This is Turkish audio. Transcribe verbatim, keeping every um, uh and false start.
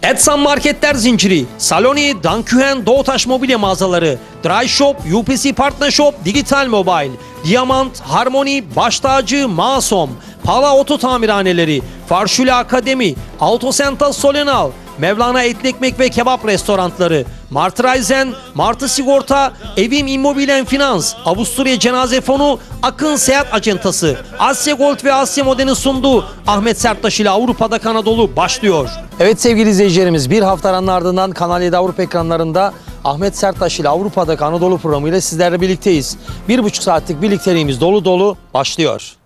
Edsan Marketler Zinciri, Saloni, Dankühen, Doğutaş Mobilya Mağazaları, Dry Shop, U P C Partner Shop, Digital Mobile, Diamant, Harmony, Baş Tacı, Masom, Pala Oto Tamirhaneleri, Farşule Akademi, Autosenta Solenal, Mevlana Etli Ekmek ve Kebap Restoranları, Mart Raizen, Martı Sigorta, Evim İmmobilyen Finans, Avusturya Cenaze Fonu, Akın Seyahat Acentası, Asya Gold ve Asya Modern'in sunduğu Ahmet Serttaş ile Avrupa'da Anadolu başlıyor. Evet sevgili izleyicilerimiz, bir haftanın ardından Kanal yedi Avrupa ekranlarında Ahmet Serttaş ile Avrupa'da Anadolu programıyla sizlerle birlikteyiz. Bir buçuk saatlik birlikteliğimiz dolu dolu başlıyor.